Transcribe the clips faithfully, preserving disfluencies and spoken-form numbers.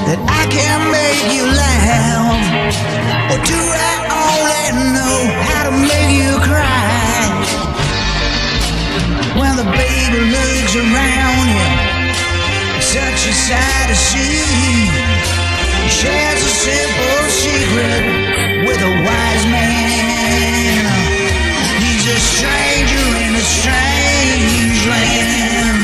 that I can make you laugh? Or do I only know how to make you cry? When the baby looks around you, such a sight to see. He shares a simple secret with a wise man. He's a stranger in a strange land.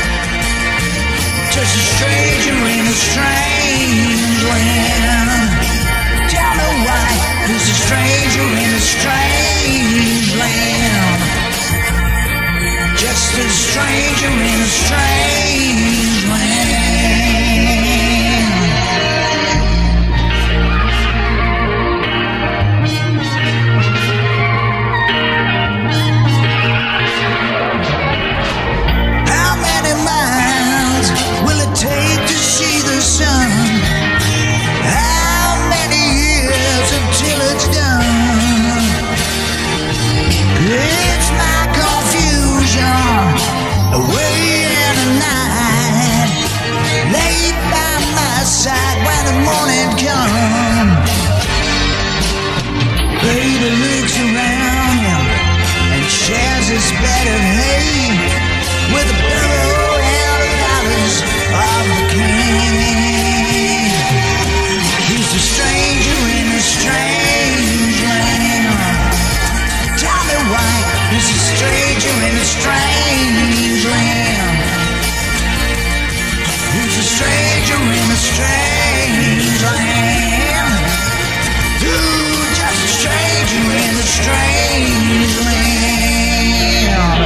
Just a stranger in a strange land. Tell me why he's a stranger in a strange land. Just a stranger in a strange land. How many miles will it take to see the sun? How many years until it's done? It's my confusion away in the night, laid by my side when the morning comes. Baby looks around him and shares his bed of hay with a barrel and the dollars of the king. He's a stranger in a strange land. Tell me why he's a stranger in a strange land. He's a stranger in a strange land. Ooh, just a stranger in a strange land.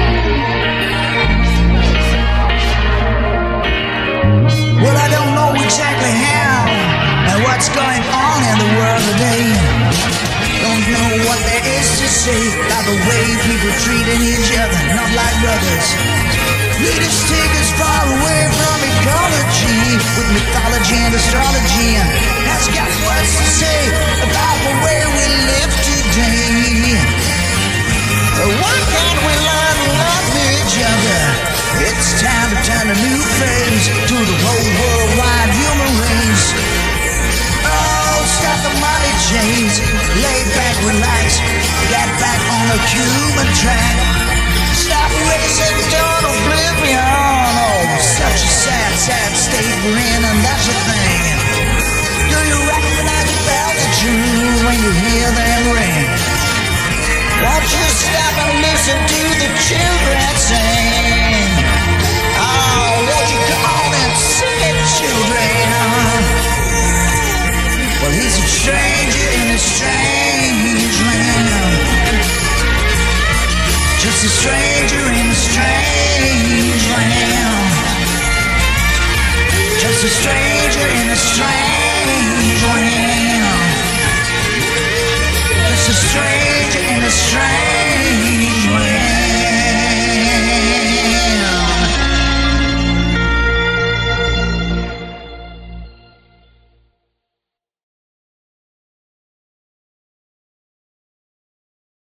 Well, I don't know exactly how and what's going on in the world today. Don't know what there is to say about the way people treating each other, not like brothers. Lead us, take us far away from ecology, with mythology and astrology, and has got words to say about the way we live today. Why can't we learn to love each other? It's time to turn a new phase to the whole worldwide human race. Oh, stop the money chase, lay back, relax, get back on the human track. Stop racing toward oblivion. Oh, such a sad, sad state we're in, and that's the thing. Do you recognize the bells that ring when you hear them ring? Won't you stop and listen to the children sing? Oh, won't you come on and sing it, children? Well, he's a stranger in a strange land. Just a stranger in a strange land. Just a stranger.